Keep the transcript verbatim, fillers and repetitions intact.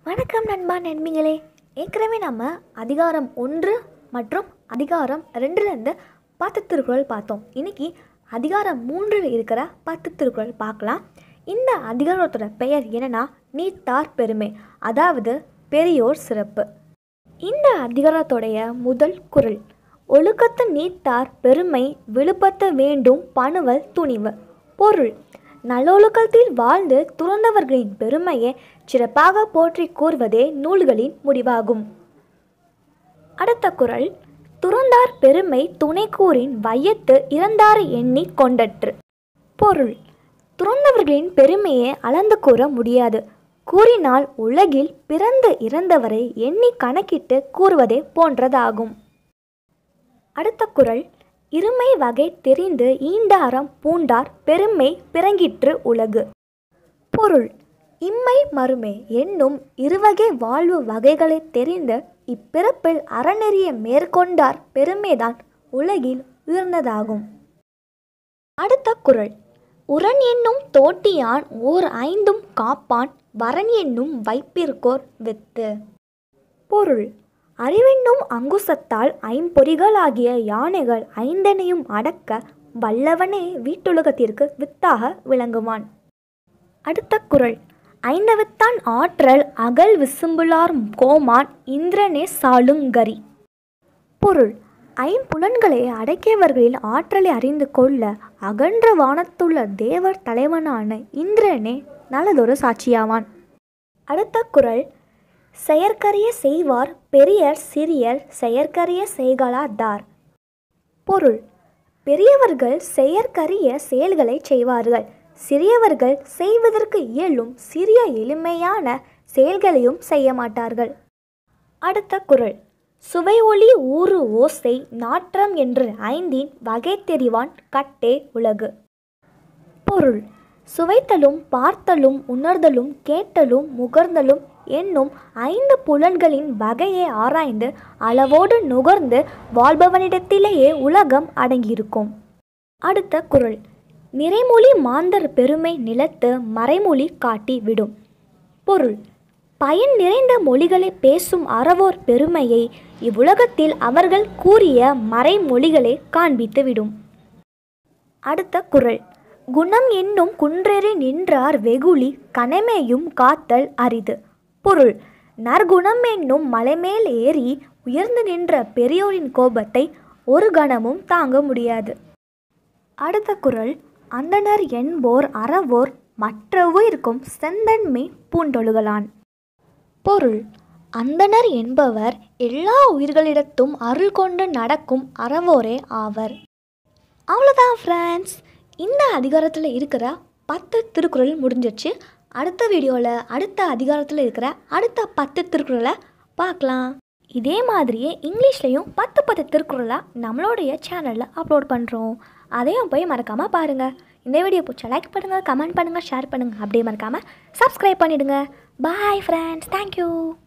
வணக்கம் நண்பா நண்பிகளே. ஏற்கனவே நம்ம அதிகாரம் ஒன்று மற்றும் அதிகாரம் ரெண்டுலேருந்து பத்து திருக்குறள் பார்த்தோம். இன்றைக்கி அதிகாரம் மூன்றில் இருக்கிற பத்து திருக்குறள் பார்க்கலாம். இந்த அதிகாரத்தோட பெயர் என்னென்னா நீத்தார் பெருமை, அதாவது பெரியோர் சிறப்பு. இந்த அதிகாரத்தோடைய முதல் குறள், ஒழுக்கத்து நீத்தார் பெருமை விழுப்பத்த வேண்டும் பணுவல் துணிவு. பொருள், நல்லொழுக்கத்தில் வாழ்ந்து துறந்தவர்களின் பெருமையை சிறப்பாக போற்றி கூறுவதே நூல்களின் முடிவாகும். அடுத்த குறள், துறந்தார் பெருமை துணைக்கூறின் வையத்து இறந்தாரை எண்ணி கொண்டற்று. பொருள், துறந்தவர்களின் பெருமையை அளந்து கூற முடியாது, கூறினால் உலகில் பிறந்து இறந்தவரை எண்ணி கணக்கிட்டு கூறுவதே போன்றதாகும். அடுத்த குறள், இருமை வகை தெரிந்து ஈண்டாரம் பூண்டார் பெருமை பிறங்கிற்று உலகு. பொருள், இம்மை மறுமை என்னும் இருவகை வாழ்வு வகைகளை தெரிந்து இப்பிறப்பில் அறநெறிய மேற்கொண்டார் பெருமைதான் உலகில் உயர்ந்ததாகும். அடுத்த குறள், உரன் என்னும் தோட்டியான் ஓர் ஐந்தும் காப்பான் வரன் என்னும் வைப்பிற்கோர் வித்து. பொருள், அறிவென்னும் அங்குசத்தால் ஐம்பொறிகளாகிய யானைகள் ஐந்தனையும் அடக்க வல்லவனே வீட்டுலகத்திற்கு வித்தாக விளங்குவான். அடுத்த குறள், ஐந்தவித்தான் ஆற்றல் அகல் விசும்புலார் கோமான் இந்திரனே சாளுங்கரி. பொருள், ஐம்புலன்களை அடக்கியவர்களில் ஆற்றலை அறிந்து கொள்ள அகன்ற வானத்துள்ள தேவர் தலைவனான இந்திரனே நல்லதொரு சாட்சியாவான். அடுத்த குறள், செயற்கரிய செய்வார் பெரியர் சிறியர் செயற்கரிய செய்கலாதார். பொருள், பெரியவர்கள் செயற்கரிய செயல்களை செய்வார்கள், சிறியவர்கள் செய்வதற்கு இயலும் சிறிய எளிமையான செயல்களையும் செய்ய மாட்டார்கள். அடுத்த குறள், சுவை ஒளி ஊறு ஓசை நாற்றம் என்று ஐந்தின் வகை தெரிவான் கட்டே உலகு. பொருள், சுவைத்தலும் பார்த்தலும் உணர்தலும் கேட்டலும் முகர்ந்தலும் என்னும் ஐந்து புலன்களின் வகையை ஆராய்ந்து அளவோடு நுகர்ந்து வாழ்பவனிடத்திலேயே உலகம் அடங்கியிருக்கும். அடுத்த குறள், நிறைமொழி மாந்தர் பெருமை நிலத்து மறைமொழி காட்டி விடும். பொருள், பயன் நிறைந்த மொழிகளை பேசும் அறவோர் பெருமையை இவ்வுலகத்தில் அவர்கள் கூறிய மறைமொழிகளை காண்பித்து விடும். அடுத்த குறள், குணம் என்னும் குன்றேறி நின்றார் வெகுளி கனமேயும் காத்தல் அரிது. பொருள், நற்குணம் என்னும் மலைமேல் ஏறி உயர்ந்து நின்ற பெரியோரின் கோபத்தை ஒரு கணமும் தாங்க முடியாது. அடுத்த குறள், அந்தணர் என்போர் அறவோர் மற்றவு இருக்கும் செந்தன்மை பூண்டொழுகலான். பொருள், அந்தணர் என்பவர் எல்லா உயிர்களிடத்தும் அருள் கொண்டு நடக்கும் அறவோரே ஆவர். அவ்வளோதான் ஃப்ரெண்ட்ஸ், இந்த அதிகாரத்தில் இருக்கிற பத்து திருக்குறள் முடிஞ்சிச்சு. அடுத்த வீடியோவில் அடுத்த அதிகாரத்தில் இருக்கிற அடுத்த பத்து திருக்குறளை பார்க்கலாம். இதே மாதிரியே இங்கிலீஷ்லேயும் பத்து பத்து திருக்குறளாக நம்மளுடைய சேனலில் அப்லோட் பண்ணுறோம். அதையும் போய் மறக்காமல் பாருங்கள். இந்த வீடியோ பிடிச்சா லைக் பண்ணுங்கள், கமெண்ட் பண்ணுங்கள், ஷேர் பண்ணுங்கள். அப்படியே மறக்காமல் சப்ஸ்கிரைப் பண்ணிவிடுங்க. Bye friends, thank you.